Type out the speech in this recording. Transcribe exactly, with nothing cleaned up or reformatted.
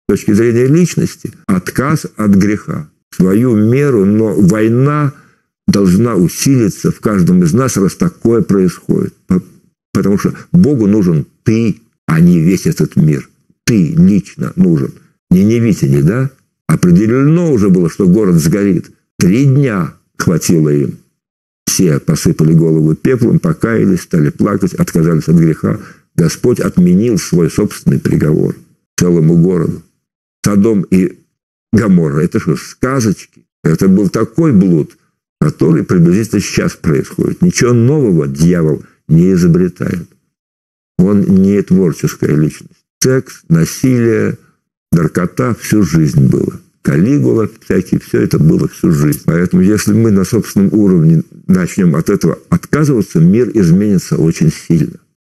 точки зрения личности, отказ от греха. В свою меру, но война должна усилиться в каждом из нас, раз такое происходит. Потому что Богу нужен ты, а не весь этот мир. Ты лично нужен. Не Ниневитяне, да? Определено уже было, что город сгорит. Три дня хватило им. Все посыпали голову пеплом, покаялись, стали плакать, отказались от греха. Господь отменил свой собственный приговор целому городу. Содом и Гоморра – это что, сказочки? Это был такой блуд, который приблизительно сейчас происходит. Ничего нового дьявол не изобретает. Он не творческая личность. Секс, насилие, наркота всю жизнь было. Калигула всякие, все это было всю жизнь. Поэтому если мы на собственном уровне начнем от этого отказываться, мир изменится очень сильно.